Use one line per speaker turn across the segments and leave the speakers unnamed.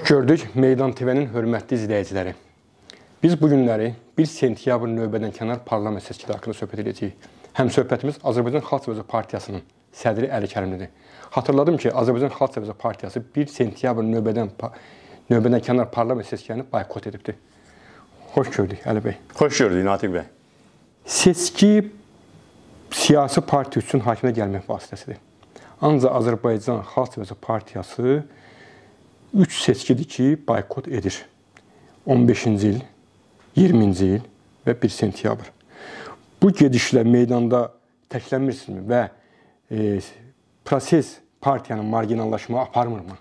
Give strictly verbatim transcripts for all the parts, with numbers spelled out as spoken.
Xoş gördük Meydan T V-nin hörmətli izləyiciləri. Biz bu günləri bir sentyabr növbədən kənar parlament seçkiləri haqqında söhbət edəcəyik. Həm söhbətimiz Azərbaycan Xalq Cəbhəsi Partiyasının sədri Əli Kərimlidir. Hatırladım ki, Azərbaycan Xalq Cəbhəsi Partiyası bir sentyabr növbədən növbədən kənar parlament seçkilərini boykot edibdir. Xoş gördük Əli bəy.
Xoş gördük Natiq bəy.
Seçki siyasi partiya üçün hakimiyyətə gəlmək vasitəsidir. Ancaq Azərbaycan Xalq Cəbhəsi Partiyası üç seçkidir ki, boykot edir. on beşinci il, iyirminci il və bir sentyabr. Bu gedişlə meydanda təklənmirsinizmi və e, proses partiyanın marginallaşma aparmırmı?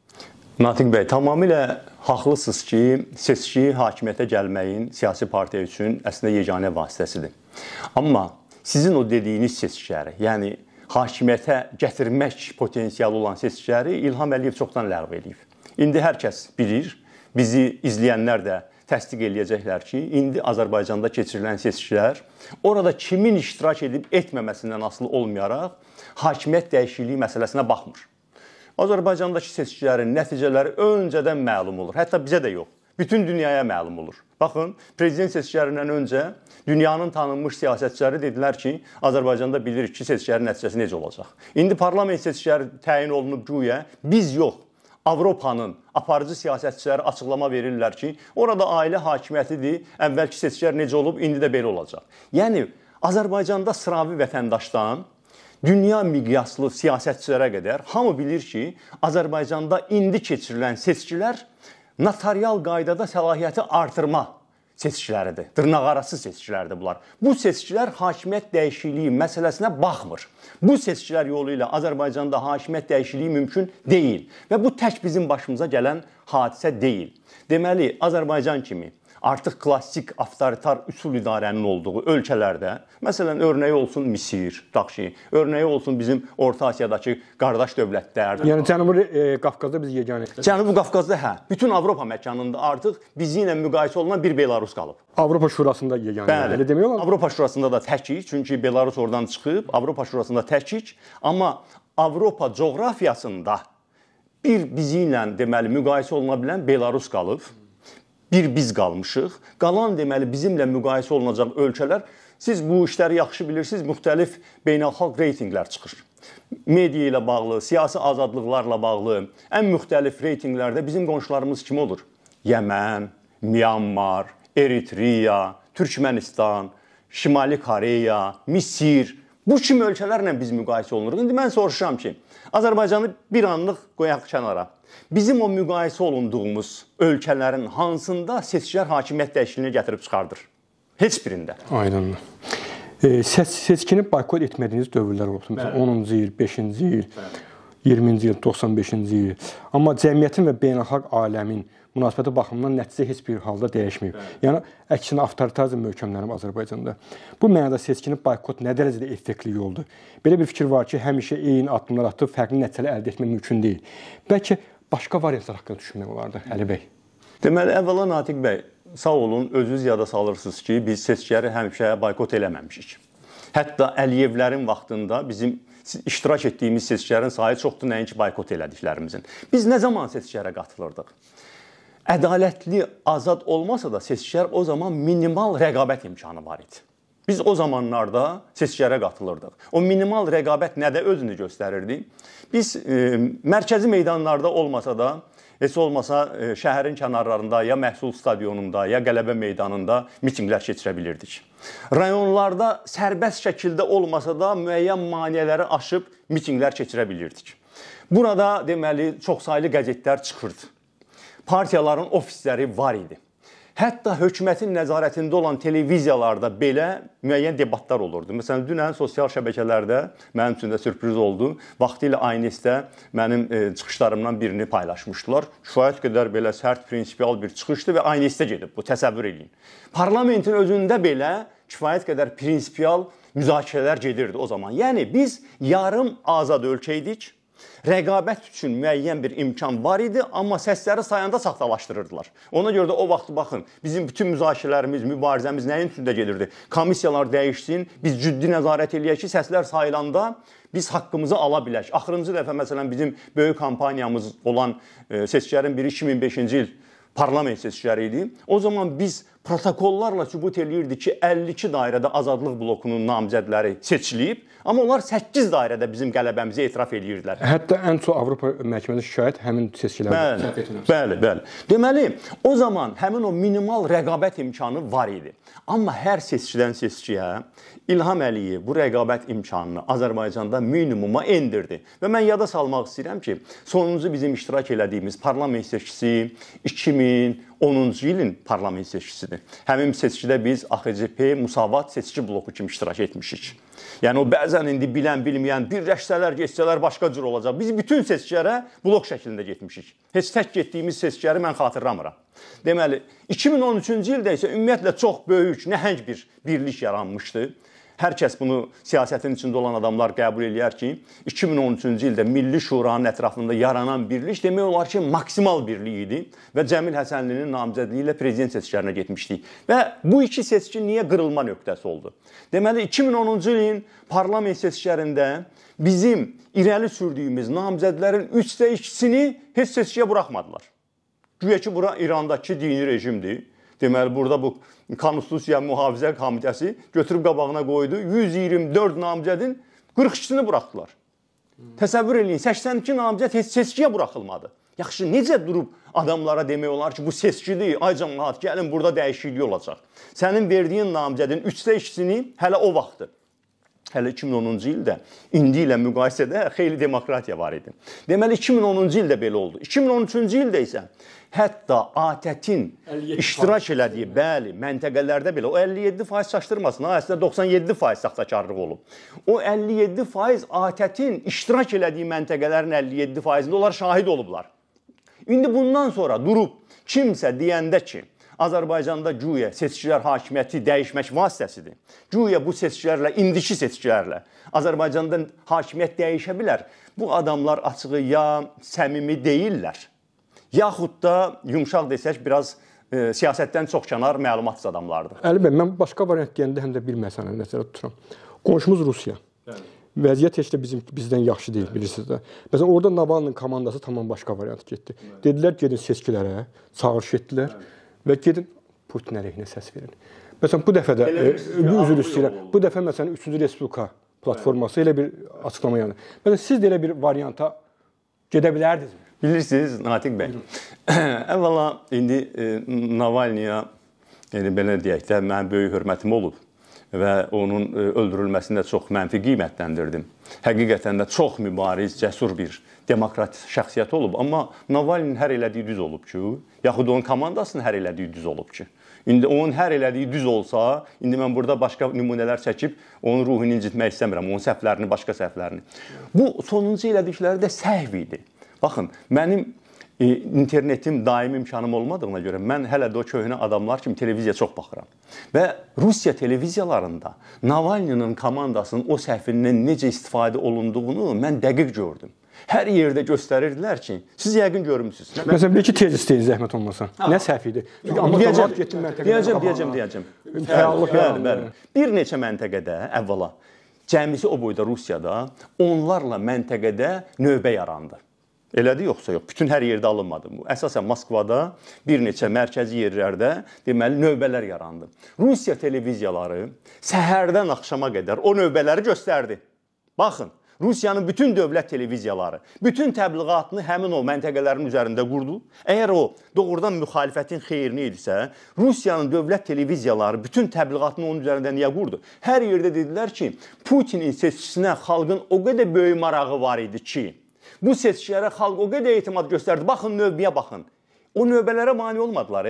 Natiq bəy, tamamilə haqlısınız ki, seçki hakimiyyətə gəlməyin siyasi partiya üçün əslində yeganə vasitəsidir. Amma sizin o dediyiniz seçkiləri, yəni hakimiyyətə gətirmək potensialı olan seçkiləri İlham Əliyev çoxdan ləğv edib. İndi hər kəs bilir, bizi izləyənlər də təsdiq eləyəcəklər ki, indi Azərbaycanda keçirilən seçkilər orada kimin iştirak edib etməməsindən asılı olmayaraq hakimiyyət dəyişikliyi məsələsinə baxmır. Azərbaycandakı seçkilərin nəticələri öncədən məlum olur. Hətta bizə də yox, bütün dünyaya məlum olur. Baxın, prezident seçkilərindən öncə dünyanın tanınmış siyasətçiləri dedilər ki, Azərbaycanda bilirik ki, seçkilərin nəticəsi necə olacaq. İndi parlament seçkiləri təyin olunub güya, biz yox. Avropanın aparıcı siyasətçiləri açıqlama verirlər ki, orada ailə hakimiyyətidir, əvvəlki seçkilər necə olub, indi də belə olacaq. Yəni, Azərbaycanda sıravi vətəndaşdan dünya miqyaslı siyasətçilərə qədər hamı bilir ki, Azərbaycanda indi keçirilən seçkilər notarial qaydada səlahiyyəti artırma seçkiləridir. Dırnaqarası seçkilərdir bunlar. Bu seçkilər hakimiyyət dəyişikliyi məsələsinə baxmır. Bu seçkilər yolu ilə Azərbaycanda hakimiyyət dəyişikliyi mümkün deyil. Və bu tək bizim başımıza gələn hadisə deyil. Deməli, Azərbaycan kimi artıq klassik avtoritar üsul idarənin olduğu ölkələrdə, məsələn, örnəyi olsun Misir, Daxşi, örnəyi olsun bizim Orta Asiyadakı qardaş dövlətlər.
Yəni Cənubi e, Qafqazda biz yeganəyik.
Cənubi Qafqazda hə, bütün Avropa məkanında artıq bizi ilə müqayisə olunan bir Belarus qalıb.
Avropa Şurasında yeganəyik.
Bəli, demək olar. Avropa Şurasında da təkik, çünki Belarus oradan çıxıb, Avropa Şurasında təkik, amma Avropa coğrafiyasında bir bizi ilə deməli müqayisə oluna bilən Belarus qalıb. Bir biz qalmışıq. Qalan deməli bizimlə müqayisə olunacaq ölkələr, siz bu işləri yaxşı bilirsiniz, müxtəlif beynəlxalq reytinqlər çıxır. Media ilə bağlı, siyasi azadlıqlarla bağlı ən müxtəlif reytinqlərdə bizim qonşularımız kim olur? Yəmən, Myanmar, Eritreya, Türkmənistan, Şimali Koreya, Misir. Bu kimi ölkələrlə biz müqayisə olunuruq. İndi mən soruşuram ki, Azərbaycanı bir anlıq qoyaq kənara. Bizim o müqayisə olunduğumuz ölkələrin hansında seçkilər hakimiyyət dəyişikliyini gətirib çıxardır? Heç birində.
Aydındır. E, seç, seçkini boykot etmədiyiniz dövrlər olub. Məsələn, onuncu il, beşinci il, iyirminci il, doxsan beşinci il. Amma cəmiyyətin və beynəlxalq aləmin münasibəti baxımından nəticə heç bir halda dəyişməyib. Yəni, əksinə avtoritarizm möhkəmlənib Azərbaycanda. Bu mənada seçkini boykot nə dərəcədə effektli yoldur? Belə bir fikir var ki, həmişə eyni addımlar atıb fərqli nəticələr əldə etmək mümkün deyil. Bəlkə başqa variantlar haqqında düşünmək olardı, Əli bəy.
Deməli, əvvəla Natiq bəy, sağ olun, özünüz yada salırsınız ki, biz seçkiləri həmişə boykot eləməmişik. Hətta Əliyevlərin vaxtında bizim iştirak etdiyimiz seçkilərin sayı çoxdur, nəinki boykot elədiklərimizin. Biz nə zaman seçkilərə qatılırdıq? Ədalətli, azad olmasa da seçkilər o zaman minimal rəqabət imkanı var idi. Biz o zamanlarda seçkilərə qatılırdıq. O minimal rəqabət nədə özünü göstərirdi? Biz e, mərkəzi meydanlarda olmasa da, heç olmasa e, şəhərin kənarlarında, ya Məhsul stadionunda, ya Qələbə meydanında mitinqlər keçirə bilirdik. Rayonlarda sərbəst şəkildə olmasa da müəyyən maneələri aşıb mitinqlər keçirə bilirdik. Burada deməli çoxsaylı qəzetlər çıxırdı. Partiyaların ofisləri var idi. Hətta hökumətin nəzarətində olan televiziyalarda belə müəyyən debatlar olurdu. Məsələn, dünən sosial şəbəkələrdə mənim üçün də sürpriz oldu. Vaxtilə Aynesdə mənim e, çıxışlarımdan birini paylaşmışdılar. Kifayət qədər belə sərt, prinsipial bir çıxışdı və Aynesdə gedib bu, təsəvvür edin. Parlamentin özündə belə kifayət qədər prinsipial müzakirələr gedirdi o zaman. Yəni, biz yarım azad ölkə idik. Rəqabət üçün müəyyən bir imkan var idi, amma səsləri sayanda saxtalaşdırırdılar. Ona görə də o vaxt baxın, bizim bütün müzakirələrimiz, mübarizəmiz nəyin üstündə gedirdi? Komissiyalar dəyişsin, biz ciddi nəzarət eləyək ki, səslər sayılanda biz haqqımızı ala bilək. Axırıncı dəfə məsələn bizim böyük kampaniyamız olan seçkilərin biri iki min beşinci il parlament seçkiləri idi. O zaman biz protokollarla sübut eləyirdi ki, əlli iki dairədə Azadlıq blokunun namizədləri seçilib, amma onlar səkkiz dairədə bizim qələbəmizi etiraf eləyirdilər.
Hətta ən çox Avropa məhkəməsi şikayət həmin seçkilərdə.
Bəli, bəli, bəli. Deməli, o zaman həmin o minimal rəqabət imkanı var idi. Amma hər seçkidən seçkiyə İlham Əliyev bu rəqabət imkanını Azərbaycanda minimuma endirdi. Və mən yada salmaq istəyirəm ki, sonuncu bizim iştirak elədiyimiz parlament seçkisi iki min onuncu ilin parlament seçkisidir. Həmin seçkidə biz A X C P Musavat seçki bloku kimi iştirak etmişik. Yəni o bəzən indi bilən, bilməyən, birləşsələr, geçsələr başqa cür olacaq. Biz bütün seçkilərə blok şəklində getmişik. Heç tək getdiyimiz seçkiləri mən xatırlamıram. Deməli, iki min on üçüncü ildə isə ümumiyyətlə çox böyük, nəhəng bir birlik yaranmışdı. Hər kəs bunu siyasətin içində olan adamlar qəbul eləyər ki, iki min on üçüncü ildə Milli Şuranın ətrafında yaranan birlik demək olar ki, maksimal birlik idi və Cəmil Həsənlinin namizədliyi ilə prezident seçkilərinə getmişdik. Və bu iki seçki niyə qırılma nöqtəsi oldu? Deməli, iki min onuncu ilin parlament seçkilərində bizim irəli sürdüyümüz namizədlərin üçdə ikisini heç seçkiyə buraxmadılar. Güya ki, bura İrandakı dini rejimdir. Deməli, burada bu Konstitusiya Mühafizə Komitəsi götürüb qabağına qoydu. yüz iyirmi dörd namizədin qırx ikisini buraxdılar. Təsəvvür eləyin, səksən iki namizəd heç seçkiyə buraxılmadı. Yaxşı, necə durub adamlara demək olar ki, bu seçkidir, ay cəmaət, gəlin burada dəyişiklik olacaq. Sənin verdiyin namizədin üçdə ikisini hələ o vaxtı, hələ iki min onuncu ildə, indi ilə müqayisədə xeyli demokratiya var idi. Deməli, iki min onuncu ildə belə oldu. iki min on üçüncü ildə isə hətta A T E T-in iştirak elədiyi, bəli, məntəqələrdə belə o əlli yeddi faiz çaşdırmasın, ha, əslində doxsan yeddi faiz saxtakarlıq olub. O əlli yeddi faiz A T E T-in iştirak elədiyi məntəqələrin əlli yeddi faizində onlar şahid olublar. İndi bundan sonra durub kimsə deyəndə ki, Azərbaycanda güya seçkilər hakimiyyəti dəyişmək vasitəsidir. Güya bu seçkilərlə, indiki seçkilərlə Azərbaycanda hakimiyyət dəyişə bilər. Bu adamlar açığı ya səmimi deyirlər, yaxud da yumşaq desək, biraz e, siyasətdən çox kənar məlumatsız adamlardır.
Əli bəy, mən başqa variant deyəndə həm də bir məsələni nəzərə tuturam. Qonşumuz Rusiya. Bəli. Vəziyyət heç də bizim bizdən yaxşı deyil, bilirsiniz də. Məsələn, orada Navalny'nin komandası tamam başqa variant getdi. Bəli. Dedilər, gedin seçkilərə, çağırış etdilər. Bəli. Və gedin Putin əleyhinə səs verin. Məsələn, bu dəfə də, e, üzr istəyirəm, bu dəfə məsələn, üçüncü Respublika platforması elə bir açıqlama yəni. Məsələn, siz də elə bir varianta gedə bilərdinizmi?
Bilirsiniz, Natiq bəy, əvvəla indi e, Navalny'ya, yəni belə deyək də, mənim böyük hörmətim olub və onun e, öldürülməsində çox mənfi qiymətləndirdim. Həqiqətən də çox mübariz, cəsur bir demokrat şəxsiyyət olub, amma Navalny'nin hər elədiyi düz olub ki, yaxud onun komandasının hər elədiyi düz olub ki. İndi onun hər elədiyi düz olsa, indi mən burada başqa nümunələr çəkib, onun ruhunu incitmək istəmirəm, onun səhvlərini, başqa səhvlərini. Bu sonuncu elədikləri də səhv idi. Baxın, mənim e, internetim daimi imkanım olmadığına görə mən hələ də o köhnə adamlar kimi televiziya çox baxıram. Və Rusiya televiziyalarında Navalny'nin komandasının o səhvindən necə istifadə olunduğunu mən dəqiq gördüm. Hər yerdə göstərirdilər ki, siz yəqin görmüsünüz.
Məsələn, bir iki tez istəyin zəhmət olmasa. Nə səhv idi?
Deyəcəm, deyəcəm, deyəcəm, deyəcəm.
Fəallıq,
bəli, bəli. Bir neçə məntəqədə əvvəla, cəmisi o boyda Rusiyada onlarla məntəqədə növbə yarandı. Elədi, yoxsa yox. Bütün hər yerdə alınmadı. Əsasən Moskvada bir neçə mərkəzi yerlərdə deməli növbələr yarandı. Rusiya televiziyaları səhərdən axşama qədər o növbələri göstərdi. Baxın, Rusiyanın bütün dövlət televiziyaları bütün təbliğatını həmin o məntəqələrin üzərində qurdu. Əgər o doğrudan müxalifətin xeyrini idisə, Rusiyanın dövlət televiziyaları bütün təbliğatını onun üzərində niyə qurdu? Hər yerdə dedilər ki, Putinin seçkisinə xalqın o qədər böyük marağı var idi ki, bu seçkilərə xalq o qədər etimad göstərdi. Baxın, növbəyə baxın. O növbələrə mane olmadılar. E?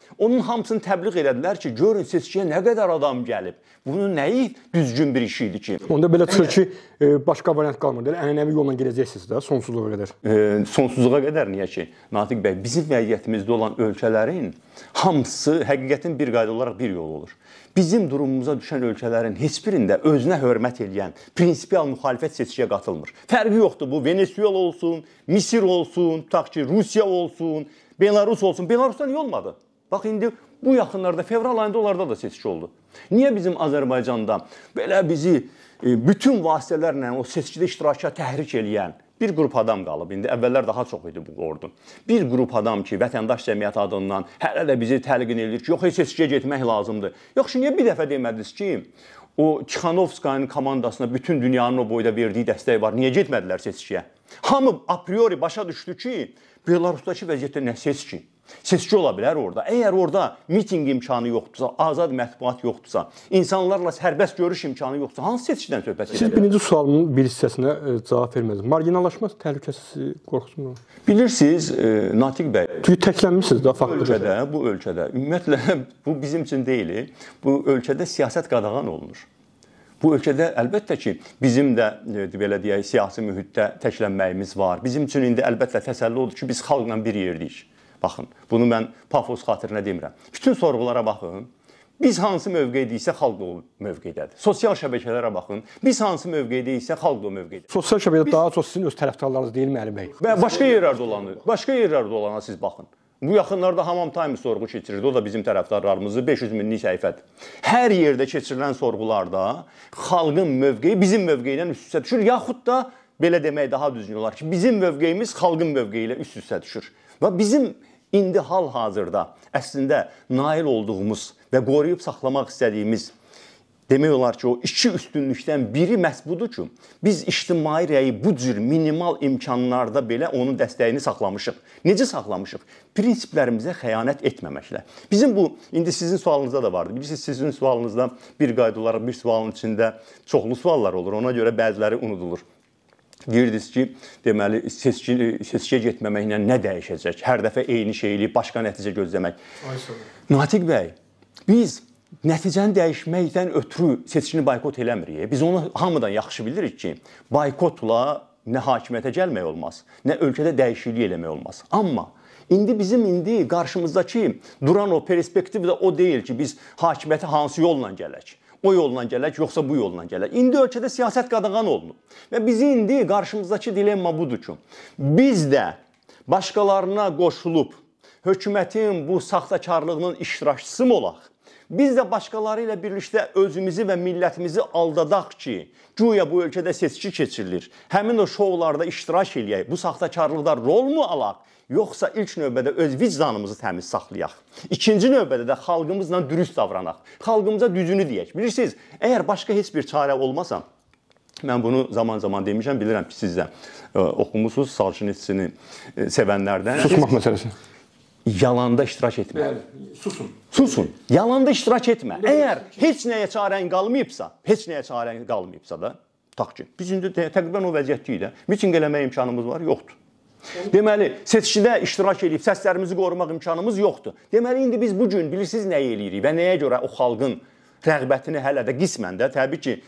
Onun hamısını təbliğ elədilər ki, görün seçkiyə nə qədər adam gəlib. Bunun nəyi düzgün bir iş idi ki?
Onda belə çıxır ki, başqa variant qalmır. Ənənəvi yolla gedəcəksiniz də sonsuzluğa qədər.
E, sonsuzluğa qədər niyə ki? Natiq bəy, bizim vəziyyətimizdə olan ölkələrin hamısı həqiqətin bir qayda olaraq bir yol olur. Bizim durumumuza düşən ölkələrin heç birində özünə hörmət edən prinsipial müxalifət seçkiyə qatılmır. Fərqi yoxdur bu. Venezuela olsun, Misir olsun, tutaq ki, Rusiya olsun, Belarus olsun. Belarusda niyə olmadı? Bax, indi bu yaxınlarda, fevral ayında onlarda da seçki oldu. Niyə bizim Azərbaycanda belə bizi bütün vasitələrlə o seçkidə iştirakına təhrik eləyən bir qrup adam qalıb. İndi əvvəllər daha çox idi bu ordu. Bir qrup adam ki, vətəndaş cəmiyyəti adından hələ də bizi təlqin edir ki, yox, seçkiyə getmək lazımdır. Yaxşı, niyə bir dəfə demədiniz ki, o Tixanovskayın komandasına bütün dünyanın o boyda verdiyi dəstək var. Niyə getmədilər seçkiyə? Hamı a priori başa düşdü ki, Belarusdakı vəziyyətdə nə seçki? Seçki ola bilər orada. Əgər orada miting imkanı yoxdursa, azad mətbuat yoxdursa, insanlarla sərbəst görüş imkanı yoxdursa, hansı seçkidən söhbət edir?
Siz birinci sualımın bir hissəsinə cavab vermədiniz. Marginallaşma təhlükəsi qorxusunmu?
Bilirsiniz, e, Natiq bəy,
çünki təklənmisiniz də faktlı.
Ölkədə, bu ölkədə, ümumiyyətlə bu bizim üçün deyil, bu ölkədə siyasət qadağan olunur. Bu ölkədə əlbəttə ki, bizim də belə deyək, siyasi mühitdə təklənməyimiz var. Bizim üçün indi əlbəttə təsəlli odur ki, biz xalqla bir yerdəyik. Baxın, bunu mən pafos xatirinə demirəm. Bütün sorğulara baxın. Biz hansı mövqeydiksə, xalq da o mövqeydədir. Sosial şəbəkələrə baxın. Biz hansı mövqeydiksə, xalq da o mövqeydədir.
Sosial şəbəkədə biz... daha çox sizin öz tərəfdarlarınız deyilmi Əli bəy?
Və başqa yerlərdə olanı, başqa yerlərdə olana siz baxın. Bu yaxınlarda Hamam Times sorğu keçirirdi. O da bizim tərəfdarlarımızı beş yüz minlik səhifədir. Hər yerdə keçirilən sorğularda xalqın mövqeyi bizim mövqeydən üst-üstə düşür. Yaxud da belə demək daha düzgün olar ki, bizim mövqeyimiz xalqın mövqeyi ilə üst-üstə düşür. Və bizim indi hal-hazırda əslində nail olduğumuz və qoruyub saxlamaq istədiyimiz demək olar ki, o iki üstünlükdən biri məhz budur ki, biz ictimai rəyi bu cür minimal imkanlarda belə onun dəstəyini saxlamışıq. Necə saxlamışıq? Prinsiplərimizə xəyanət etməməklə. Bizim bu, indi sizin sualınızda da vardı. Bilirsiniz, sizin sualınızda bir qayda olaraq bir sualın içində çoxlu suallar olur. Ona görə bəziləri unudulur. Deyirdiniz ki, deməli, seçki, seçkiyə getməməklə nə dəyişəcək? Hər dəfə eyni şeyli, başqa nəticə gözləmək. Natiq bəy, biz nəticəni dəyişməkdən ötürü seçkini boykot eləmirik. Biz onu hamıdan yaxşı bilirik ki, boykotla nə hakimiyyətə gəlmək olmaz, nə ölkədə dəyişiklik eləmək olmaz. Amma indi bizim indi qarşımızdakı duran o perspektiv də o deyil ki, biz hakimiyyətə hansı yolla gələk. O yolla gələk, yoxsa bu yolla gələk. İndi ölkədə siyasət qadağan olunub. Və bizi indi qarşımızdakı dilemma budur ki, biz də başqalarına qoşulub hökumətin bu saxtakarlığının iştirakçısı mı olaq? Biz də başqaları ilə birlikdə özümüzü və millətimizi aldadaq ki, güya bu ölkədə seçki keçirilir. Həmin o şovlarda iştirak eləyək, bu saxtakarlıqda rol mu alaq? Yoxsa ilk növbədə öz vicdanımızı təmiz saxlayaq. İkinci növbədə də xalqımızla dürüst davranaq. Xalqımıza düzünü deyək. Bilirsiniz, əgər başqa heç bir çarə olmasa, mən bunu zaman-zaman demişəm, bilirəm ki, siz də e, oxumusunuz, Soljenitsini e, sevənlərdən.
Susmaq məsələsi.
Yalanda iştirak etmə.
Bəli, susun.
Susun. Yalanda iştirak etmə. Əgər heç nəyə çarən qalmayıbsa, heç nəyə çarən qalmayıbsa da, tutaq ki, biz indi təqribən o vəziyyətdəyik də, miting eləmək imkanımız var, yoxdur. Deməli, seçkidə iştirak edib səslərimizi qorumaq imkanımız yoxdur. Deməli, indi biz bugün bilirsiniz nəyə eləyirik və nəyə görə o xalqın rəğbətini hələ də qismən də, təbii ki,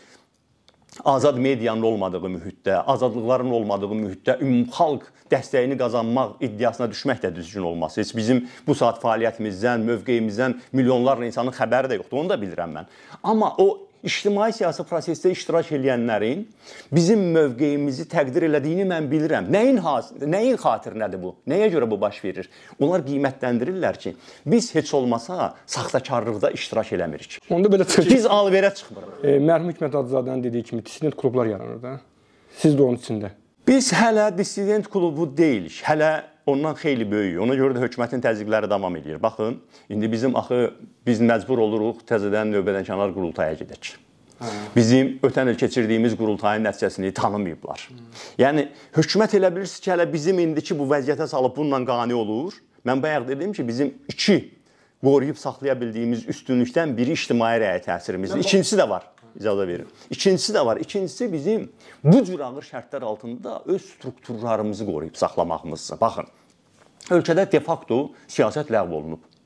azad medianın olmadığı mühitdə, azadlıqların olmadığı mühitdə ümumxalq dəstəyini qazanmaq iddiasına düşmək də düzgün olmaz. Heç bizim bu saat fəaliyyətimizdən, mövqeyimizdən milyonlarla insanın xəbəri də yoxdur, onu da bilirəm mən. Amma o İctimai siyasi prosesdə iştirak edənlərin bizim mövqeyimizi təqdir elədiyini mən bilirəm. Nəyin, nəyin xatirinədir bu? Nəyə görə bu baş verir? Onlar qiymətləndirirlər ki, biz heç olmasa saxtakarlıqda iştirak eləmirik.
Onda belə çıxır.
Biz alverə çıxmırıq.
E, mərhum Hikmət Aczadənin dediyi kimi dissident klublar yaranır da. Siz də onun içində.
Biz hələ dissident klubu deyilik. Hələ ondan xeyli böyük. Ona görə də hökumətin təzyiqləri davam edir. Baxın, indi bizim axı biz məcbur oluruq təzədən növbədənkənar qurultaya gedək. Hə. Bizim ötən il keçirdiyimiz qurultayın nəticəsini tanımayıblar. Hı. Yəni hökumət elə bilirsiniz ki, hələ bizim indiki bu vəziyyətə salıb bununla qane olur. Mən bayaq dedim ki, bizim iki qoruyub saxlaya bildiyimiz üstünlükdən biri ictimai rəyə təsirimizdir. İkincisi də var. İcazə verin. İkincisi də var. İkincisi bizim bu cür ağır şərtlər altında öz strukturlarımızı qoruyub saxlamağımızdır. Baxın, ölkədə de facto siyasət ləğv olunub.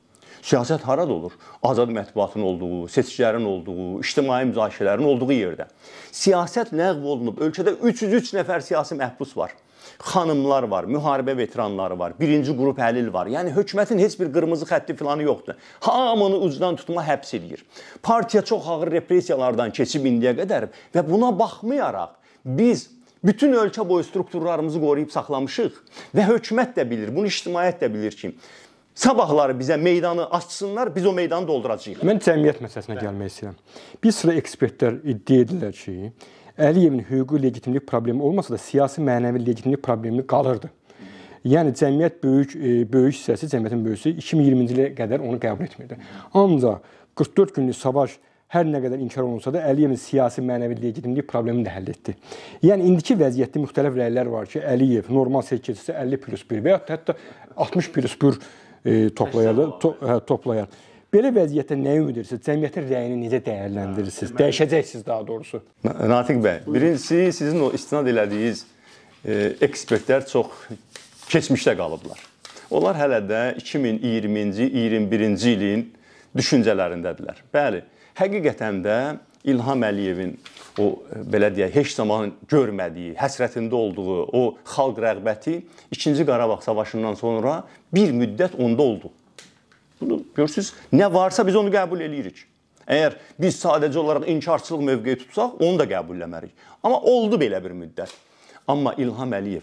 Siyasət harada olur? Azad mətbuatın olduğu, seçkilərin olduğu, ictimai müzakirələrin olduğu yerdə. Siyasət ləğv olunub. Ölkədə üç yüz üç nəfər siyasi məhbus var. Xanımlar var, müharibə veteranları var, birinci qrup əlil var. Yəni, hökumətin heç bir qırmızı xətti filanı yoxdur. Hamını ucdan tutma həbs edir. Partiya çox ağır repressiyalardan keçib indiyə qədər və buna baxmayaraq biz bütün ölkə boyu strukturlarımızı qoruyub saxlamışıq və hökumət də bilir, bunu ictimaiyyət də bilir ki, sabahları bizə meydanı açsınlar, biz o meydanı dolduracağıq.
Mən cəmiyyət məsələsinə gəlmək istəyirəm. Bir sıra ekspertlər iddia edirlər ki, Əliyevin hüquqi legitimlik problemi olmasa da siyasi mənəvi legitimlik problemi qalırdı. Yəni cəmiyyət böyük böyük hissəsi, cəmiyyətin böyük hissəsi iki min iyirminci ilə qədər onu qəbul etmirdi. Ancaq qırx dörd günlük savaş hər nə qədər inkar olunsa da Əliyevin siyasi mənəvi legitimlik problemini də həll etdi. Yəni indiki vəziyyətdə müxtəlif rəylər var ki, Əliyev normal seçki keçirsə əlli plus bir və ya hətta altmış plus bir e, toplayar, to, hə, toplayar. Belə vəziyyətdə nə ümid edirsiniz? Cəmiyyətin rəyini necə dəyərləndirirsiniz? Dəyişəcəksiniz daha doğrusu.
Natiq bəy, birincisi sizin o istinad elədiyiniz e, ekspertlər çox keçmişdə qalıblar. Onlar hələ də iki min iyirminci iyirmi birinci ilin düşüncələrindədirlər. Bəli, həqiqətən də İlham Əliyevin o belə deyək, heç zaman görmədiyi, həsrətində olduğu o xalq rəğbəti ikinci Qarabağ savaşından sonra bir müddət onda oldu. Bunu görürsünüz, nə varsa biz onu qəbul edirik. Əgər biz sadəcə olaraq inkarçılıq mövqeyi tutsaq, onu da qəbul eləmərik. Amma oldu belə bir müddət. Amma İlham Əliyev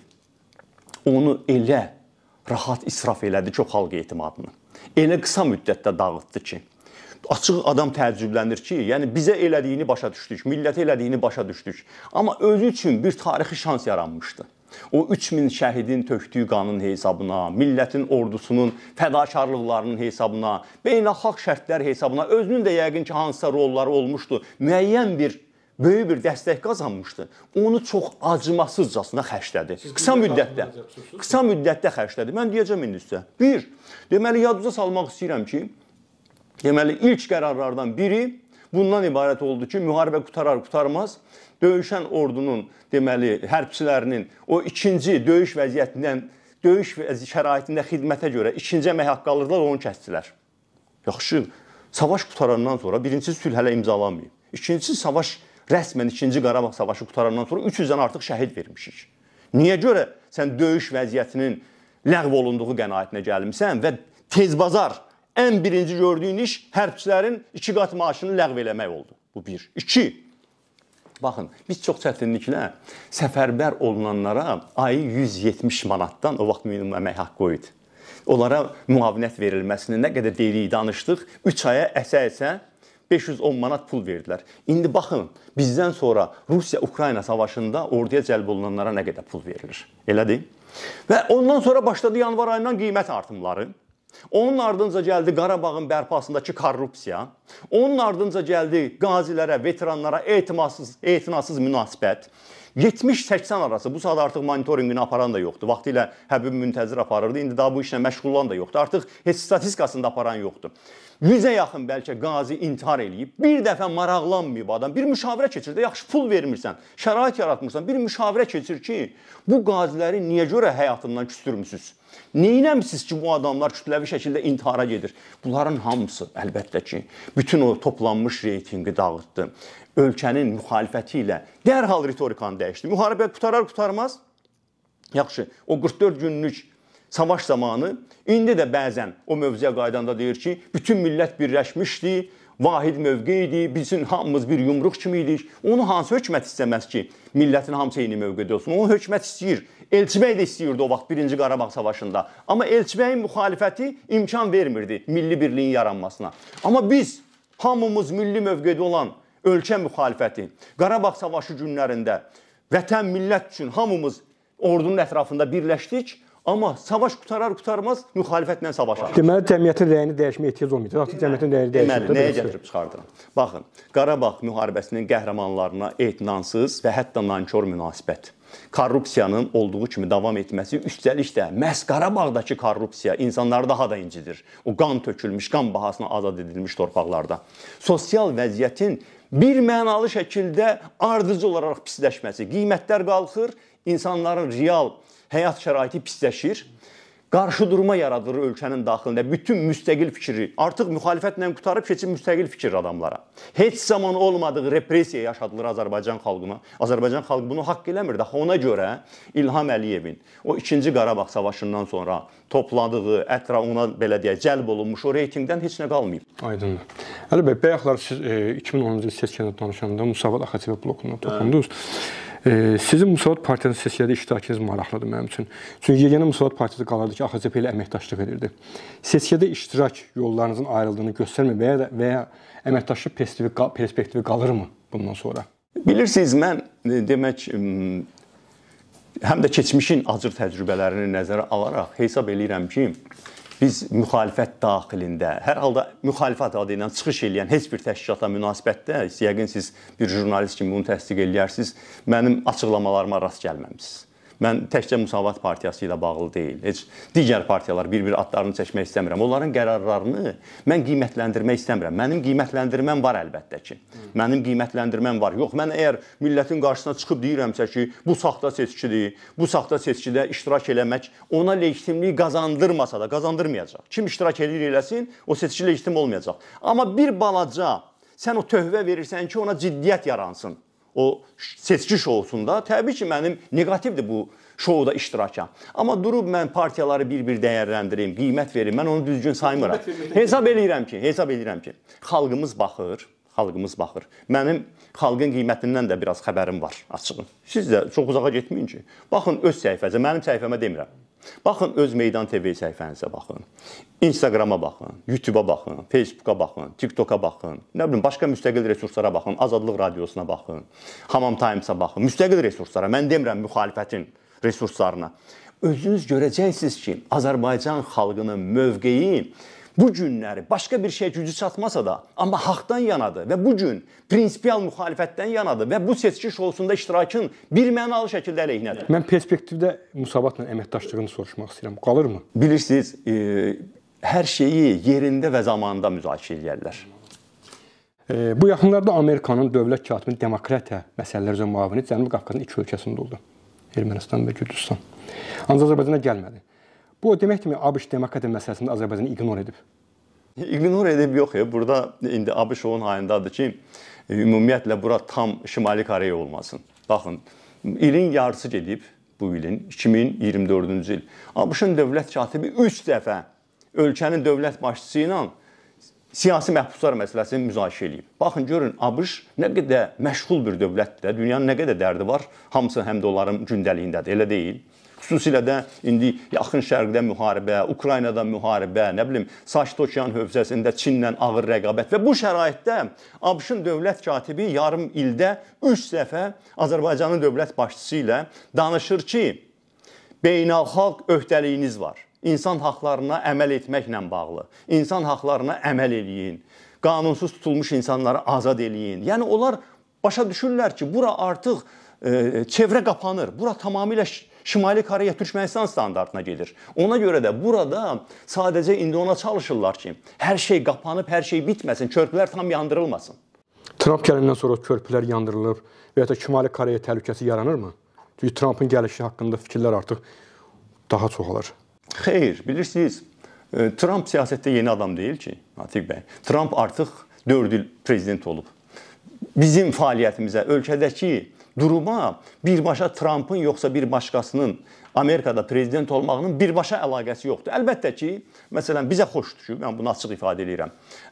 onu elə rahat israf elədi ki, o xalq etimadını. Elə qısa müddətdə dağıtdı ki, açıq adam təəccüblənir ki, yəni bizə elədiyini başa düşdük, millətə elədiyini başa düşdük. Amma özü üçün bir tarixi şans yaranmışdı. O üç min şəhidin tökdüyü qanın hesabına, millətin ordusunun fədakarlıqlarının hesabına, beynəlxalq şərtlər hesabına, özünün də yəqin ki, hansısa rolları olmuşdu, müəyyən bir, böyük bir dəstək qazanmışdı. Onu çox acımasızcasına xərclədi. Qısa müddətdə, qısa müddətdə xərclədi. Mən deyəcəm indi sizə. Bir, deməli, yadınıza salmaq istəyirəm ki, deməli, ilk qərarlardan biri bundan ibarət oldu ki, müharibə qutarar, qutarmaz, döyüşən ordunun, deməli, hərbçilərinin o ikinci döyüş vəziyyətindən, döyüş şəraitində xidmətə görə ikinci əmək haqqı alırlar, onu kəsdilər. Yaxşı, savaş qutarandan sonra birincisi sülh hələ imzalanmayıb. İkincisi, savaş rəsmən ikinci Qarabağ savaşı qutarandan sonra üç yüzdən artıq şəhid vermişik. Niyə görə sən döyüş vəziyyətinin ləğv olunduğu qənaətinə gəlmişsən və tezbazar ən birinci gördüyün iş hərbçilərin iki qat maaşını ləğv eləmək oldu. Bu bir. İki, baxın, biz çox çətinliklə səfərbər olunanlara ayı yüz yetmiş manatdan o vaxt minimum əmək haqqı idi. Onlara müavinət verilməsini nə qədər deyirik, danışdıq. üç aya əsə-əsə beş yüz on manat pul verdilər. İndi baxın, bizdən sonra Rusiya-Ukrayna savaşında orduya cəlb olunanlara nə qədər pul verilir. Elədir? Və ondan sonra başladı yanvar ayından qiymət artımları. Onun ardınca gəldi Qarabağın bərpasındakı korrupsiya. Onun ardınca gəldi qazilərə, veteranlara etimadsız, etinasız münasibət. yetmiş səksən arası, bu saat artıq monitorinqini aparan da yoxdur. Vaxtilə Həbib Müntəzir aparırdı, indi daha bu işlə məşğul olan da yoxdur. Artıq heç statistikasını da aparan yoxdur. yüzə yaxın bəlkə qazi intihar eləyib, bir dəfə maraqlanmayıb adam, bir müşavirə keçir də, yaxşı pul vermirsən, şərait yaratmırsan, bir müşavirə keçir ki, bu qaziləri niyə görə həyatından küstürmüsünüz? Neynəmsiniz ki, bu adamlar kütləvi şəkildə intihara gedir? Bunların hamısı, əlbəttə ki, bütün o toplanmış reytinqi dağıtdı. Ölkənin müxalifəti ilə dərhal ritorikanı dəyişdi. Müharibə qutarar qutarmaz. Yaxşı, o qırx dörd günlük savaş zamanı indi də bəzən o mövzuya qaydanda deyir ki, bütün millət birləşmişdi, vahid mövqe idi, bizim hamımız bir yumruq kimi idik. Onu hansı hökumət istəməz ki, millətin hamısı eyni mövqedə olsun? Onu hökumət istəyir. Elçibəy də istəyirdi o vaxt birinci Qarabağ savaşında. Amma Elçibəyin müxalifəti imkan vermirdi milli birliyin yaranmasına. Amma biz hamımız milli mövqedə olan ölkə müxalifəti Qarabağ savaşı günlərində vətən millət üçün hamımız ordunun ətrafında birləşdik. Amma savaş qutarar qutarmaz müxalifətlə savaşar.
Deməli, cəmiyyətin rəyini dəyişməyə ehtiyac olmayacaq. Artıq cəmiyyətin rəyini dəyişir.
Deməli, nəyə gətirib çıxardıram? Baxın, Qarabağ müharibəsinin qəhrəmanlarına etinasız və hətta nankor münasibət. Korrupsiyanın olduğu kimi davam etməsi, üstəlik də məhz Qarabağdakı korrupsiya insanları daha da incidir. O qan tökülmüş, qan bahasına azad edilmiş torpaqlarda. Sosial vəziyyətin bir mənalı şəkildə ardıcı olaraq pisləşməsi, qiymətlər qalxır, insanların real həyat şəraiti pisləşir. qarşıdurma yaradır ölkənin daxilində. Bütün müstəqil fikri, artıq müxalifətlə qutarıb keçib müstəqil fikir adamlara. Heç zaman olmadığı repressiya yaşadılır Azərbaycan xalqına. Azərbaycan xalqı bunu haqq eləmir. Daha ona görə İlham Əliyevin o ikinci Qarabağ savaşından sonra topladığı, ətraf ona belə deyək, cəlb olunmuş o reytingdən heç nə qalmayıb.
Aydındır. Əli bəy, bayaqlar siz e, iki min onuncu il seçkilərdə danışanda Musavat AXÇV blokuna toxundunuz. E, sizin Musavat Partiyasının seçkilərdə iştirakınız maraqlıdır mənim üçün. Çünki yeganə Musavat Partiyası qalırdı ki, AXÇV ilə əməkdaşlıq edirdi. Seçkidə iştirak yollarınızın ayrıldığını göstərmir və ya, və ya əməkdaşlıq perspektivi qalırmı bundan sonra?
Bilirsiniz, mən demək, həm də keçmişin acır təcrübələrini nəzərə alaraq hesab eləyirəm ki, biz müxalifət daxilində, hər halda müxalifət adı ilə çıxış eləyən heç bir təşkilatla münasibətdə, yəqin siz bir jurnalist kimi bunu təsdiq eləyərsiniz, mənim açıqlamalarıma rast gəlməmisiniz. Mən təkcə Musavat Partiyası ilə bağlı deyil, heç digər partiyalar bir-bir adlarını çəkmək istəmirəm. Onların qərarlarını mən qiymətləndirmək istəmirəm. Mənim qiymətləndirməm var əlbəttə ki. Mənim qiymətləndirməm var. Yox, mən əgər millətin qarşısına çıxıb deyirəmsə ki, bu saxta seçkidir, bu saxta seçkidə iştirak eləmək ona legitimlik qazandırmasa da qazandırmayacaq. Kim iştirak edir eləsin, o seçki legitim olmayacaq. Amma bir balaca sən o tövbə verirsən ki, ona ciddiyyət yaransın. O seçki şousunda təbii ki, mənim negativdir bu şouda iştirakam. Amma durub mən partiyaları bir-bir dəyərləndirim, qiymət verim, mən onu düzgün saymıram. Hesab eləyirəm ki, hesab eləyirəm ki, xalqımız baxır, xalqımız baxır. Mənim xalqın qiymətindən də biraz xəbərim var, açığın. Siz də çox uzağa getməyin ki, baxın öz səhifəmə, mənim səhifəmə demirəm. Baxın öz Meydan T V səhifənizə baxın, Instagrama baxın, YouTube'a baxın, Facebook'a baxın, TikTok'a baxın, nə bilim, başqa müstəqil resurslara baxın, Azadlıq Radiosuna baxın, Hamam Times'a baxın, müstəqil resurslara, mən demirəm müxalifətin resurslarına. Özünüz görəcəksiniz ki, Azərbaycan xalqının mövqeyi bu günləri başqa bir şey gücü çatmasa da, amma haqdan yanadır və bu gün prinsipial müxalifətdən yanadır və bu seçki şousunda iştirakın bir mənalı şəkildə əleyhinədir.
Mən perspektivdə Musavatla əməkdaşlığını soruşmaq istəyirəm. Qalırmı?
Bilirsiniz, e, hər şeyi yerində və zamanında müzakirə edərlər.
E, bu yaxınlarda Amerikanın dövlət katibi demokratiya məsələləri üzrə müavini Cənubi Qafqazın iki ölkəsində oldu. Ermənistan və Gürcüstan. Ancaq Azərbaycana gəlmədi. Bu o demək kimi ABŞ demokratiya məsələsində Azərbaycanı ignor edib.
İgnor edib yox ya. Burada indi ABŞ onun hayındadır ki, ümumiyyətlə bura tam Şimali Koreya olmasın. Baxın, ilin yarısı gedib bu ilin iki min iyirmi dördüncü il. ABŞ-ın dövlət katibi üç dəfə ölkənin dövlət başçısı ilə siyasi məhbuslar məsələsini müzakirə edib. Baxın, görün, ABŞ nə qədər məşğul bir dövlətdir, dünyanın nə qədər dərdi var, hamısı həm də onların gündəliyindədir, elə deyil. Xüsusilə də indi yaxın şərqdə müharibə, Ukraynada müharibə, nə bilim, Sakit Okean hövzəsində Çinlə ağır rəqabət və bu şəraitdə ABŞ-ın dövlət katibi yarım ildə üç dəfə Azərbaycanın dövlət başçısı ilə danışır ki, beynəlxalq öhdəliyiniz var. İnsan haqlarına əməl etməklə bağlı. İnsan haqlarına əməl eləyin. Qanunsuz tutulmuş insanları azad eləyin. Yəni onlar başa düşürlər ki, bura artıq e, çevrə qapanır. Bura tamamilə Şimali Koreya Türkmenistan standartına gedir. Ona görə də burada sadəcə indi ona çalışırlar ki, hər şey qapanıb, hər şey bitməsin, körpülər tam yandırılmasın.
Trump gələndən sonra körpülər yandırılır və ya da Şimali Koreya təhlükəsi yaranırmı? Çünki Trumpın gəlişi haqqında fikirlər artıq daha çoxalır.
Xeyr, bilirsiniz, Trump siyasətdə yeni adam deyil ki, Natiq bəy. Trump artıq dörd il prezident olub. Bizim fəaliyyətimizə, ölkədəki duruma birbaşa Trumpın yoxsa bir başqasının Amerikada prezident olmağının birbaşa əlaqəsi yoxdur. Əlbəttə ki, məsələn, bizə xoşdur ki, mən bunu açıq ifadə edirəm.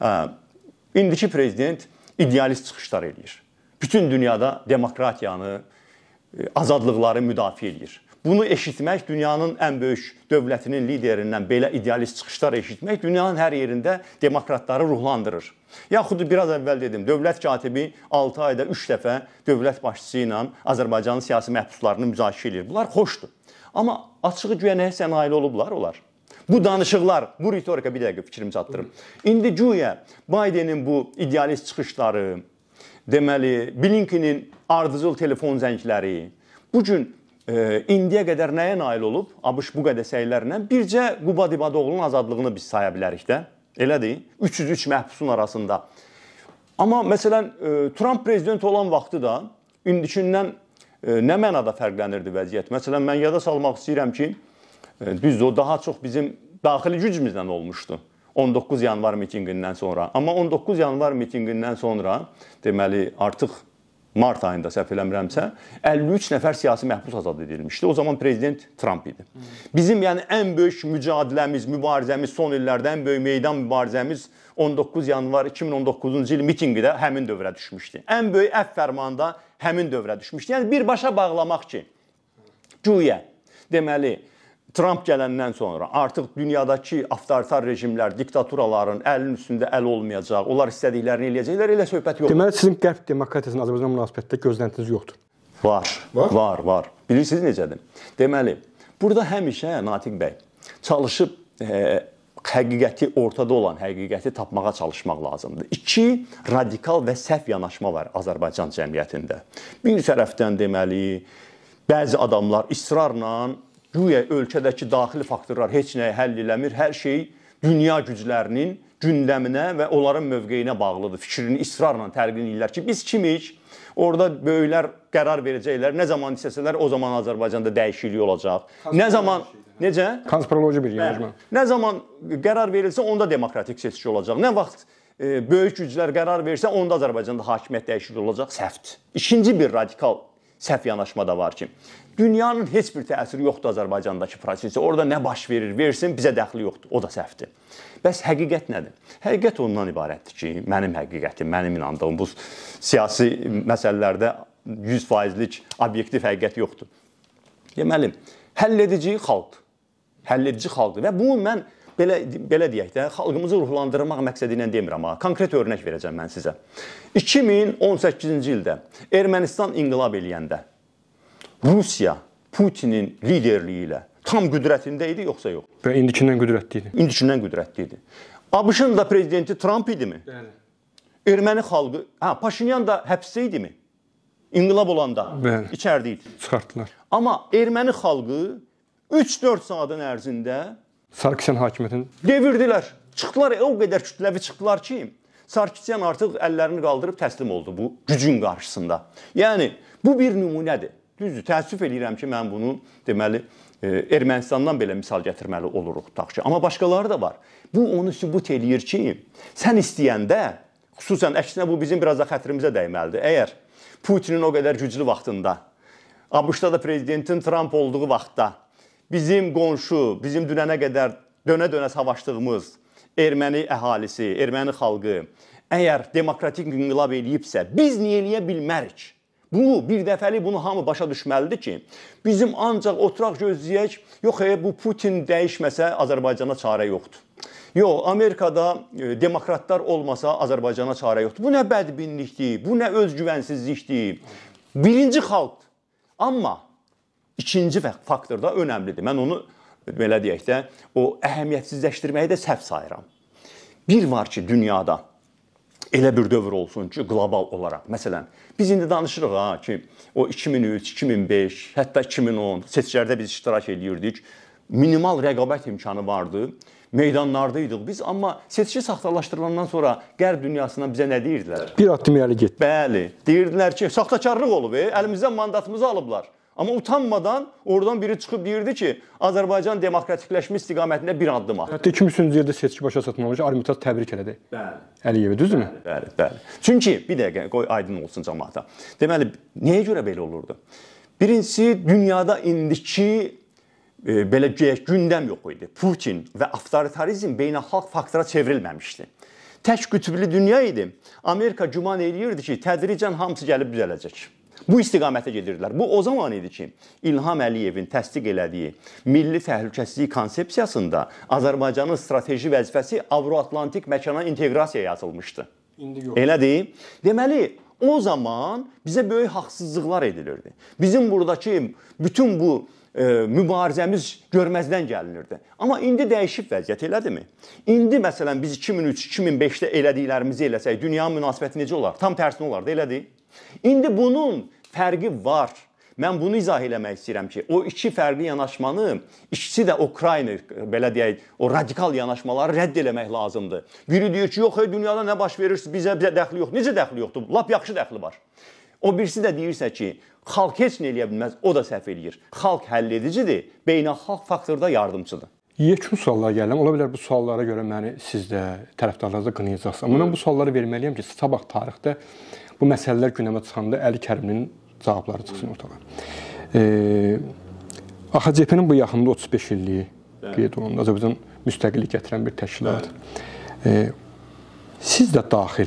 İndiki prezident idealist çıxışlar edir. Bütün dünyada demokratiyanı, azadlıqları müdafiə edir. Bunu eşitmək, dünyanın ən böyük dövlətinin liderindən belə idealist çıxışlar eşitmək, dünyanın hər yerində demokratları ruhlandırır. Yaxud biraz əvvəl dedim, dövlət katibi altı ayda üç dəfə dövlət başçısı ilə Azərbaycanın siyasi məhbuslarını müzakirə edir. Bunlar xoşdur. Amma açığı güya nəyəsə nail olublar onlar. Bu danışıqlar, bu ritorika, bir dəqiqə fikrimi çatdırım. İndi güya Bidenin bu idealist çıxışları, deməli, Blinkenin ardıcıl telefon zəngləri, bu gün e, indiyə qədər nəyə nail olub? ABŞ bu qədər səylərlə bircə Qubad İbadoğlu'nun azadlığını biz saya bilərik də. Elədir, üç yüz üç məhbusun arasında. Amma məsələn, Trump prezident olan vaxtı da indikindən nə mənada fərqlənirdi vəziyyət? Məsələn, mən yada salmaq istəyirəm ki, düzdür, o daha çox bizim daxili gücümüzdən olmuşdu. on doqquz yanvar mitinqindən sonra. Amma on doqquz yanvar mitinqindən sonra, deməli, artıq mart ayında səhv eləmirəmsə, əlli üç nəfər siyasi məhbus azad edilmişdi. O zaman prezident Trump idi. Bizim yəni ən böyük mücadiləmiz, mübarizəmiz, son illərdə ən böyük meydan mübarizəmiz on doqquz yanvar iki min on doqquzuncu il mitinqdə həmin dövrə düşmüşdü. Ən böyük əfv fərmanında həmin dövrə düşmüşdü. Yəni birbaşa bağlamaq ki, güya, deməli, Trump gələndən sonra artıq dünyadakı avtoritar rejimlər, diktaturaların əlinin üstündə əl olmayacaq, onlar istədiklərini eləyəcəklər, elə söhbət yoxdur.
Deməli, sizin qərb demokratiyasının Azərbaycan münasibətdə gözləntiniz yoxdur.
Var, var, var. var. Bilirsiniz necədir? Deməli, burada həmişə Natiq bəy çalışıb e, həqiqəti, ortada olan həqiqəti tapmağa çalışmaq lazımdır. İki radikal və səhv yanaşma var Azərbaycan cəmiyyətində. Bir tərəfdən deməli, bəzi adamlar israrla güya ölkədəki daxili faktorlar heç nəyi həll eləmir, hər şey dünya güclərinin gündəminə və onların mövqeyinə bağlıdır. Fikrini israrla təlqin edirlər ki, biz kimik? Orada böyüklər qərar verəcəklər. Nə zaman istəsələr, o zaman Azərbaycanda dəyişiklik olacaq. Nə zaman, necə?
Konspiroloji bir yanaşma.
Nə zaman qərar verilsə, onda demokratik seçki olacaq. Nə vaxt e, böyük güclər qərar versə, onda Azərbaycanda hakimiyyət dəyişiklik olacaq. Səhvdir. İkinci bir radikal səhv yanaşma da var ki, dünyanın heç bir təsiri yoxdur Azərbaycandakı prosesə. Orada nə baş verir, versin, bizə dəxli yoxdur. O da səhvdir. Bəs həqiqət nədir? Həqiqət ondan ibarətdir ki, mənim həqiqətim, mənim inandığım bu siyasi məsələlərdə yüz faizlik obyektiv həqiqət yoxdur. Deməli, həll edici xalqdır. Həll edici xalqdır. Və bunu mən belə, belə deyək də, xalqımızı ruhlandırmaq məqsədi ilə demirəm. Konkret örnək verəcəm mən sizə. iki min on səkkizinci ildə Ermənistan inqilab eləyəndə Rusiya Putinin liderliyi ilə tam qüdrətində idi, yoxsa yox?
Və indikindən qüdrətli idi.
İndikindən qüdrətli idi. ABŞ-ın da prezidenti Trump idimi?
Bəli.
Erməni xalqı, hə, Paşinyan da həbsdə idimi? İnqilab olanda
Bəli.
içərdə idi.
Çıxartdılar.
Amma erməni xalqı üç dörd saatın ərzində
Sarkisyan hakimiyyətini
devirdilər. Çıxdılar, o qədər kütləvi çıxdılar ki, Sarkisyan artıq əllərini qaldırıb təslim oldu bu gücün qarşısında. Yəni, bu bir nümunədir. Düzdür, təəssüf edirəm ki, mən bunu deməli Ermənistandan belə misal gətirməli oluruq tutaq ki. Amma başqaları da var. Bu onu sübut eləyir ki, sən istəyəndə, xüsusən əksinə bu bizim biraz da xətrimizə dəyməlidir. Əgər Putinin o qədər güclü vaxtında, ABŞ-da da prezidentin Trump olduğu vaxtda bizim qonşu, bizim dünənə qədər dönə-dönə savaşdığımız erməni əhalisi, erməni xalqı əgər demokratik inqilab eləyibsə, biz niyə eləyə bilmərik? Bu, bir dəfəli bunu hamı başa düşməlidir ki, bizim ancaq oturaq gözləyək, yox, e, bu Putin dəyişməsə Azərbaycana çarə yoxdur. Yox, Amerikada e, demokratlar olmasa Azərbaycana çarə yoxdur. Bu nə bədbinlikdir, bu nə özgüvənsizlikdir. Birinci xalqdır. Amma ikinci faktor da önəmlidir. Mən onu, belə deyək də, o əhəmiyyətsizləşdirməyi də səhv sayıram. Bir var ki, dünyada elə bir dövr olsun ki, qlobal olaraq. Məsələn, biz indi danışırıq ha ki, o iki min üç, iki min beş, hətta iki min on seçkilərdə biz iştirak edirdik. Minimal rəqabət imkanı vardı. Meydanlardaydık biz, amma seçki saxtalaşdırılandan sonra qərb dünyasına bizə nə deyirdilər?
Bir addım irəli getdi.
Bəli, deyirdilər ki, saxtakarlıq olub, e, əlimizdən mandatımızı alıblar. Amma utanmadan oradan biri çıxıb deyirdi ki, Azərbaycan demokratikləşmə istiqamətində bir addım atdı.
Hətta iki min üçüncü ildə seçki başa çatmamış Armitaj təbrik elədi. Bəli. Əliyevi, düzdürmü?
Bəli, bəli. Çünki bir dəqiqə qoy aydın olsun cəmaata. Deməli, nəyə görə belə olurdu? Birincisi, dünyada indiki e, belə deyək, gündəm yox idi. Putin və avtoritarizm beynəlxalq faktora çevrilməmişdi. Tək qütblü dünya idi. Amerika güman eləyirdi ki, tədricən hamısı gəlib düzələcək. Bu istiqamətə gedirdilər. Bu o zaman idi ki, İlham Əliyevin təsdiq elədiyi milli təhlükəsizlik konsepsiyasında Azərbaycanın strateji vəzifəsi Avro-Atlantik məkana inteqrasiya yazılmışdı. İndi yox. Elədir. Deməli, o zaman bizə böyük haqsızlıqlar edilirdi. Bizim buradakı bütün bu e, mübarizəmiz görməzdən gəlinirdi. Amma indi dəyişib vəziyyət, elədimi? İndi məsələn biz iki min üç iki min beşdə elədiklərimizi eləsək, dünyanın münasibəti necə olar? Tam tərsinə olardı, elədir. İndi bunun fərqi var. Mən bunu izah eləmək istəyirəm ki, o iki fərqli yanaşmanı, ikisi də Ukrayna, belə deyək, o radikal yanaşmaları rədd eləmək lazımdır. Biri deyir ki, yox, dünyada nə baş verir, bizə, bizə dəxli yox. Necə dəxli yoxdur? Lap yaxşı dəxli var. O birisi də deyirsə ki, xalq heç nə eləyə bilməz, o da səhv eləyir. Xalq həll edicidir, beynəlxalq faktorda yardımçıdır.
Yekun suallara gələm. Ola bilər bu suallara görə məni siz də, tərəfdarlarınız da qınayacaqsınız. Amma mən bu sualları verməliyəm ki, sabah tarixdə bu məsələlər gündəmə çıxanda Əli Kərimlinin cavabları çıxsın ortağa. E, A X C P-nin bu yaxında otuz beş illiyi qeyd olundu. Azərbaycan müstəqillik gətirən bir təşkilat. E, siz də daxil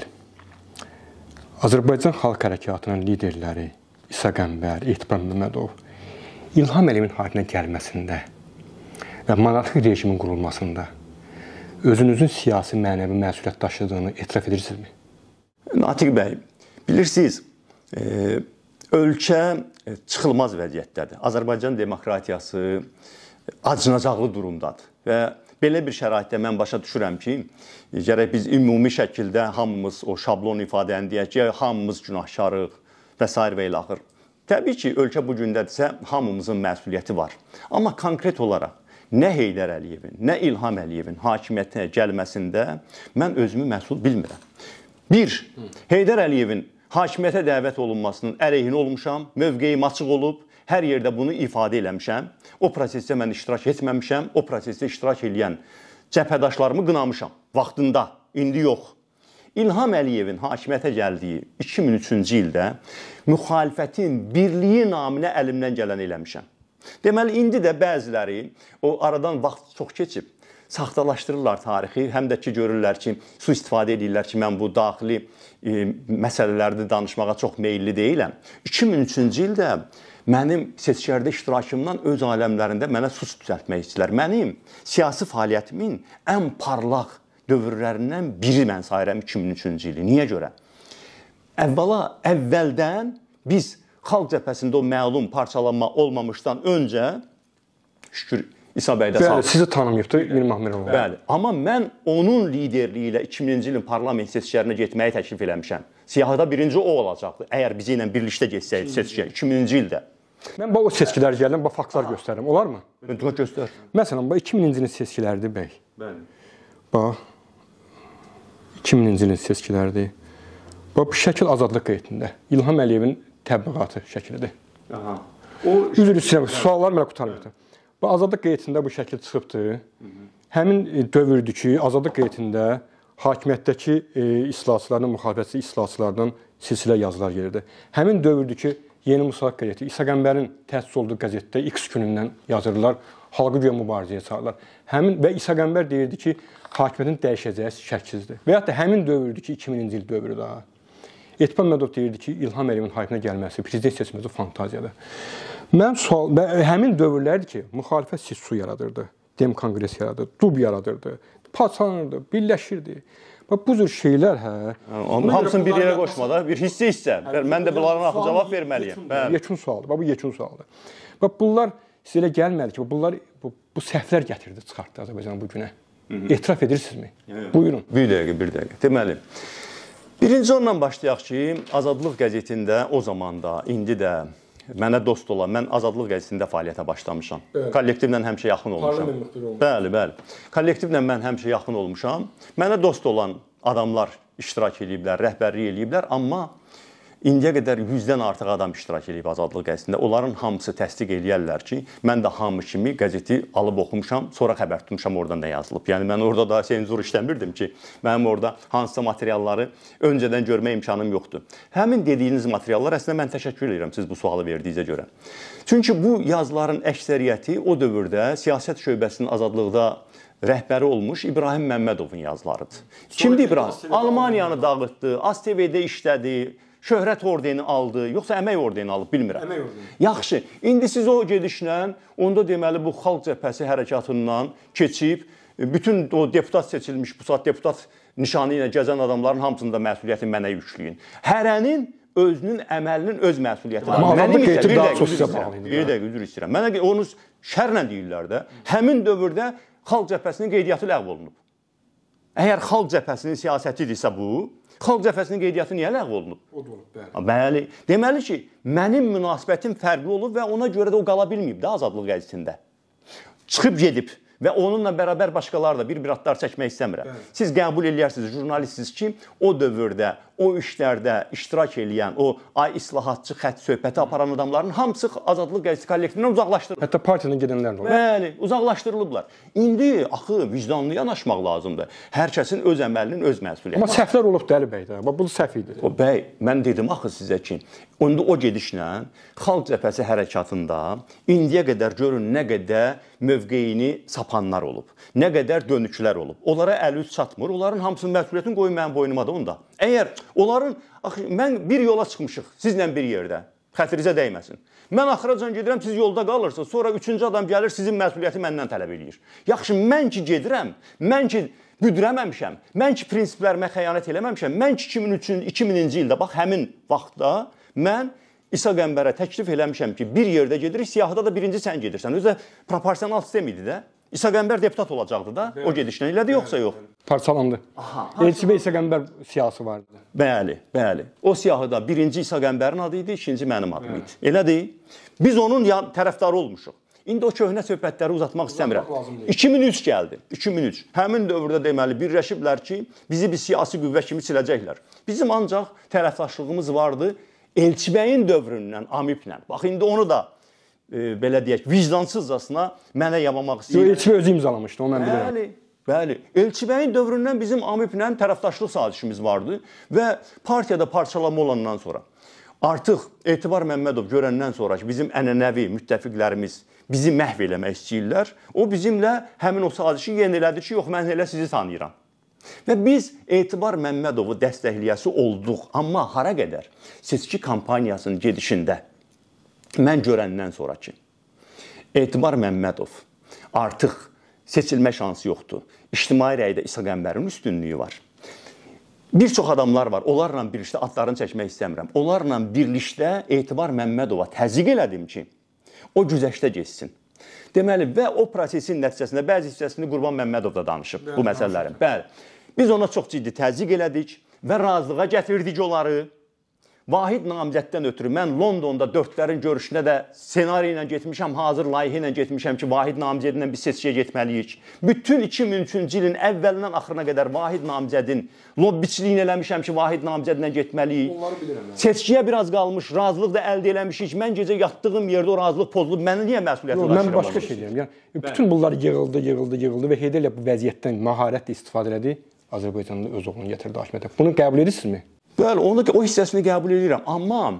Azərbaycan Xalq Hərəkatının liderləri İsa Qəmbər, Etibar Məmmədov İlham Əliyevin hakimiyyətinə gəlməsində və monarxik rejimin qurulmasında özünüzün siyasi mənəvi məsuliyyət daşıdığını etiraf edirsinizmi?
Natiq bəy, bilirsiniz, e, ölkə çıxılmaz vəziyyətdədir. Azərbaycan demokratiyası acınacaqlı durumdadır və belə bir şəraitdə mən başa düşürəm ki, gərək biz ümumi şəkildə hamımız o şablon ifadəni deyək ki, hamımız günahkarıq və s. və ilə axır. Təbii ki, ölkə bu gündədirsə hamımızın məsuliyyəti var. Amma konkret olaraq nə Heydər Əliyevin, nə İlham Əliyevin hakimiyyətinə gəlməsində mən özümü məsul bilmirəm. Bir, Heydər Əliyevin hakimiyyətə dəvət olunmasının əleyhinə olmuşam, mövqeyim açıq olub, hər yerdə bunu ifadə eləmişəm. O prosesdə mən iştirak etməmişəm, o prosesdə iştirak edən cəbhədaşlarımı qınamışam. Vaxtında, indi yox. İlham Əliyevin hakimiyyətə gəldiyi iki min üçüncü ildə müxalifətin birliyi naminə əlimdən gələn eləmişəm. Deməli, indi də bəziləri o aradan vaxt çox keçib, saxtalaşdırırlar tarixi, həm də ki, görürlər ki, su istifadə edirlər ki, mən bu daxili e, məsələlərdə danışmağa çox meyilli deyiləm. iki min üçüncü ildə mənim seçkilərdə iştirakımdan öz aləmlərində mənə sus düzəltmək istəyirlər. Mənim siyasi fəaliyyətimin ən parlaq dövrlərindən biri mən sayıram iki min üçüncü ili. Niyə görə? Əvvəla, əvvəldən biz xalq cəbhəsində o məlum parçalanma olmamışdan öncə, şükür İsa bəy də sağ olun.
Sizi tanımayıbdı Mir Mahmirov.
Bəli. Amma mən onun liderliyi ilə iki minci ilin parlament seçkilərinə getməyi təklif eləmişəm. Siyahıda birinci o olacaqdı. Əgər bizi ilə birlikdə getsəydi seçkiyə iki minci ildə.
Mən bu seçkilər gələm, bu faktlar göstərim. Olarmı?
Göstər.
Məsələn, bu iki mininci ilin seçkiləridir bəy.
Bəli.
Bax. iki mininci ilin seçkiləridir. Bax, bu şəkil azadlıq qeydində. İlham Əliyevin təbliğatı şəklidir. Aha. O üzr istəyirəm, suallar mənə qurtarmır. Bu azadlıq qeydində bu şəkil çıxıbdı. Həmin dövrdür ki, azadlıq qeydində hakimiyyətdəki e, islahatçılardan, müxalifətçi islahatçılardan silsilə yazılar gəlirdi. Həmin dövrdür ki, Yeni Musavat qəzeti, İsa Qəmbərin təsis olduğu qəzetdə X günündən yazırlar, xalqı güya mübarizəyə çağırırlar. Həmin və İsa Qəmbər deyirdi ki, hakimiyyətin dəyişəcəyi şəksizdir. Və hətta həmin dövrdür ki, iki mininci il dövrü daha. Etibar Məmmədov deyirdi ki, İlham Əliyevin hakimiyyətinə gəlməsi, prezident seçməsi fantaziyadır. Mən sual, həmin dövrlərdir ki, müxalifət SİSU yaradırdı, Dem Konqresi yaradırdı, D U B yaradırdı, parçalanırdı, birləşirdi. Bax, bu cür şeylər, hə.
Onun hamısını bir yerə qoşmada, bir hissə-hissə. Mən də bunların axı cavab verməliyəm.
Yekun sualdır, bax, bu yekun sualdır. Bax, bunlar sizə elə gəlməli ki, bunlar, bu, bu səhvlər gətirdi, çıxartdı Azərbaycanı bu günə. Etiraf edirsinizmi? Buyurun.
Bir dəqiqə, bir dəqiqə. Deməli, birinci ondan başlayaq ki, Azadlıq qəzetində o zamanda, indi də mənə dost olan, mən Azadlıq qəzetində fəaliyyətə başlamışam. Bəli. Kollektivlə həmişə yaxın olmuşam. Bəli, bəli. Kollektivlə mən həmişə yaxın olmuşam. Mənə dost olan adamlar iştirak ediblər, rəhbərlik ediblər, amma indiyə qədər yüzdən artıq adam iştirak edib Azadlıq qəzetində. Onların hamısı təsdiq eləyərlər ki, mən də hamı kimi qəzeti alıb oxumuşam, sonra xəbər tutmuşam oradan nə yazılıb. Yəni mən orada da senzur işləmirdim ki, mənim orada hansısa materialları öncədən görmə imkanım yoxdur. Həmin dediyiniz materiallar əslində mən təşəkkür edirəm siz bu sualı verdiyinizə görə. Çünki bu yazıların əksəriyyəti o dövrdə siyasət şöbəsinin Azadlıqda rəhbəri olmuş İbrahim Məmmədovun yazılarıdır. Kimdir İbrahim? Almaniyanı dağıtdı, A S T V-də işlədi, şöhrət ordeni aldı, yoxsa əmək ordeni alıb, bilmirəm.
Əmək ordeni.
Yaxşı, indi siz o gedişlə, onda deməli bu xalq cəbhəsi hərəkatından keçib, bütün o deputat seçilmiş, bu saat deputat nişanı ilə gəzən adamların hamısında məsuliyyəti mənə yükləyin. Hərənin özünün əməlinin öz məsuliyyəti var.
Mənim isə bir dəqiqə,
bir dəqiqə üzr istəyirəm. Mənə onu şərlə deyirlər də, həmin dövrdə xalq cəbhəsinin qeydiyyatı ləğv olunub. Əgər xalq cəbhəsinin siyasətidirsə bu, xalq cəbhəsinin qeydiyyatı niyə ləğv olunub?
O da olub, bəli.
Bəli. Deməli ki, mənim münasibətim fərqli olub və ona görə də o qala bilməyib də Azadlıq qəzetində. Çıxıb gedib və onunla bərabər başqaları da bir-bir adlar çəkmək istəmirəm. Bəli. Siz qəbul eləyərsiniz, jurnalistsiniz ki, o dövrdə o işlərdə iştirak edən, o ay islahatçı xətt söhbəti aparan adamların hamısı Azadlıq Qəzetçi kollektivindən uzaqlaşdırılıb.
Hətta partiyadan gedənlər də var.
Bəli, uzaqlaşdırılıblar. İndi axı vicdanlı yanaşmaq lazımdır. Hər kəsin öz əməlinin öz məsuliyyəti.
Amma səhvlər olub Dəli bəy də. Bu səhv idi.
O bəy, mən dedim axı sizə ki, onda o gedişlə Xalq Cəbhəsi hərəkatında indiyə qədər görün nə qədər mövqeyini sapanlar olub. Nə qədər dönüklər olub. Onlara əl üz çatmır. Onların hamısının məsuliyyətini qoyun mənim boynuma da onda. Əgər onların axı mən bir yola çıxmışıq sizlə bir yerdə. Xətrinizə dəyməsin. Mən axıracan gedirəm, siz yolda qalırsınız. Sonra üçüncü adam gəlir, sizin məsuliyyəti məndən tələb edir. Yaxşı, mən ki gedirəm, mən ki büdürəməmişəm, mən ki prinsiplərimə xəyanət eləməmişəm, mən ki iki minci ildə, bax həmin vaxtda mən İsa Qəmbərə təklif eləmişəm ki, bir yerdə gedirik, siyahıda da birinci sən gedirsən. Özü də proporsional sistem idi də. İsa Qəmbər deputat olacaqdı da, o gedişlə elədi, yoxsa yox?
Parçalandı. Elçi bəy İsa Qəmbər siyasi vardı.
Bəli, bəli. O siyahıda birinci İsa Qəmbərin adı idi, ikinci mənim adım idi. Elədir. Biz onun tərəfdarı olmuşuq. İndi o köhnə söhbətləri uzatmaq istəmirəm. iki min üç gəldi. iki min üç. Həmin dövrdə deməli birləşiblər ki, bizi bir siyasi qüvvə kimi siləcəklər. Bizim ancaq tərəfdaşlığımız vardı Elçi bəyin dövründən, Amiplə. Bax, indi onu da e, belə deyək, vicdansızcasına mənə yamamaq istəyir.
Elçi bəy özü imzalamışdı, onu mən bilirəm.
Bəli, bəli. Elçi bəyin dövründən bizim Amiplə tərəfdaşlıq sazişimiz vardı və partiyada parçalama olandan sonra artıq Etibar Məmmədov görəndən sonra ki, bizim ənənəvi müttəfiqlərimiz bizi məhv eləmək istəyirlər, o bizimlə həmin o sazişi yenilədi ki, yox, mən elə sizi tanıyıram. Və biz Etibar Məmmədovu dəstəkləyəsi olduq, amma hara qədər seçki kampaniyasının gedişində mən görəndən sonra ki, Etibar Məmmədov artıq seçilmə şansı yoxdur. İctimai rəydə İsa Qəmbərin üstünlüyü var. Bir çox adamlar var, onlarla birlikdə adlarını çəkmək istəmirəm. Onlarla birlikdə Etibar Məmmədova təzyiq elədim ki, o güzəştə geçsin. Deməli, və o prosesin nəticəsində bəzi hissəsini Qurban Məmmədov da danışıb bu məsələlərin. Bəli. Biz ona çox ciddi təzyiq elədik və razılığa gətirdik onları. Vahid namizəddən ötürü mən Londonda dördlərin görüşünə də senari ilə getmişəm, hazır layihə ilə getmişəm ki, Vahid namizədinlə biz seçkiyə getməliyik. Bütün iki min üçüncü ilin əvvəlindən axırına qədər Vahid namizədin lobbiçiliyini eləmişəm ki, Vahid namizədinlə getməliyik.
Onları bilirəm.
Seçkiyə biraz qalmış, razılıq da əldə eləmişik. Mən gecə yatdığım yerdə o razılıq pozulub. Mənə niyə məsuliyyəti daşıyıram?
Mən başqa şey deyirəm. Yəni bütün bunlar yığıldı, yığıldı, yığıldı və Heydər bu vəziyyətdən məharətlə istifadə elədi. Azərbaycanda öz oğlunu gətirdi hakimiyyətə. Bunu qəbul edirsinizmi?
Bəli, onu o hissəsini qəbul edirəm, amma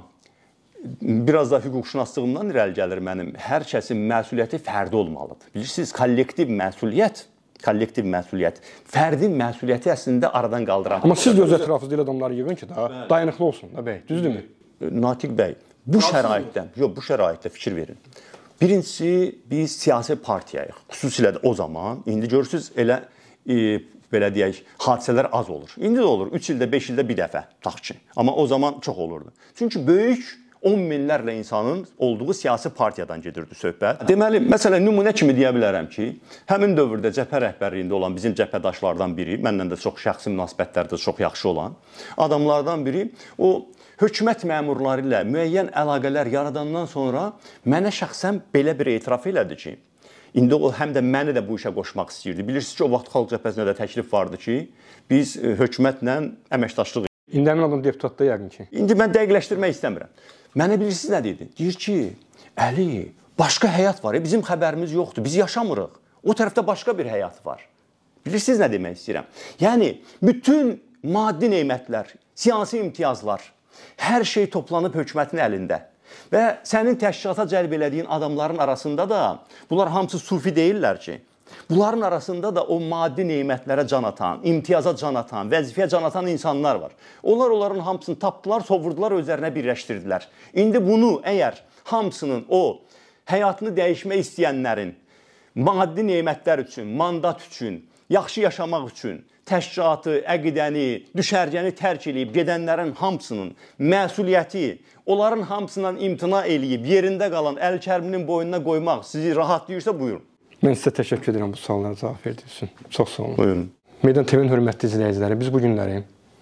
biraz da hüquqşünaslığımdan irəli gəlir mənim. Hər kəsin məsuliyyəti fərdi olmalıdır. Bilirsiniz, kollektiv məsuliyyət, kollektiv məsuliyyət, fərdin məsuliyyəti əslində aradan qaldıran.
Amma siz də öz ətrafınızda elə adamları yığın ki, daha dayanıqlı olsun da bəy, düzdürmü?
Natiq bəy, bu şəraitdən, yox, bu şəraitdə fikir verin. Birincisi, biz siyasi partiyayıq. Xüsusilə də o zaman, indi görürsünüz, elə e, belə deyək, hadisələr az olur. İndi də olur, üç ildə, beş ildə bir dəfə, tutaq ki. Amma o zaman çox olurdu. Çünki böyük on minlərlə insanın olduğu siyasi partiyadan gedirdi söhbət. Deməli, məsələn, nümunə kimi deyə bilərəm ki, həmin dövrdə cəbhə rəhbərliyində olan bizim cəbhədaşlardan biri, məndən də çox şəxsi münasibətlərdə çox yaxşı olan adamlardan biri, o hökumət məmurları ilə müəyyən əlaqələr yaradandan sonra mənə şəxsən belə bir etiraf elədi ki, İndi o həm də məni də bu işə qoşmaq istəyirdi. Bilirsiniz ki, o vaxt Xalq Cəbhəsinə də təklif vardı ki, biz hökumətlə əməkdaşlıq edirik.
İndi həmin adam deputatda yəqin ki.
İndi mən dəqiqləşdirmək istəmirəm. Mənə bilirsiniz nə dedi? Deyir ki, Əli, başqa həyat var, bizim xəbərimiz yoxdur, biz yaşamırıq. O tərəfdə başqa bir həyat var. Bilirsiniz nə demək istəyirəm? Yəni, bütün maddi nemətlər, siyasi imtiyazlar, hər şey toplanıb hökumətin əlində. Və sənin təşkilata cəlb elədiyin adamların arasında da, bunlar hamısı sufi deyirlər ki, bunların arasında da o maddi nemətlərə can atan, imtiyaza can atan, vəzifəyə can atan insanlar var. Onlar onların hamısını tapdılar, sovurdular, özlərinə birləşdirdilər. İndi bunu əgər hamısının o həyatını dəyişmək istəyənlərin maddi nemətlər üçün, mandat üçün, yaxşı yaşamaq üçün təşkilatı, əqidəni, düşərgəni tərk edib gedənlərin hamısının məsuliyyəti, onların hamısından imtina eləyib yerində qalan əl kərminin boynuna qoymaq sizi rahatlayırsa buyurun.
Mən sizə təşəkkür edirəm bu suallara cavab verdiyiniz üçün. Çox sağ olun.
Buyurun.
Meydan T V-nin hörmətli izləyiciləri, biz bu günləri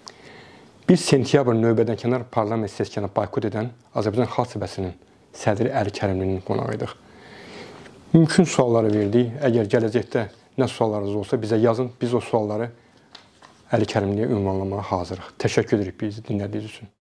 bir sentyabr növbədənkənar parlament seçkilərini boykot edən Azərbaycan Xalq Cəbhəsinin sədri Əli Kərimlinin qonağı idik. Mümkün sualları verdik. Əgər gələcəkdə nə suallarınız olsa bizə yazın. Biz o sualları Əli Kərimliyə ünvanlamağa hazırıq. Təşəkkür edirik bizi dinlədiyiniz üçün.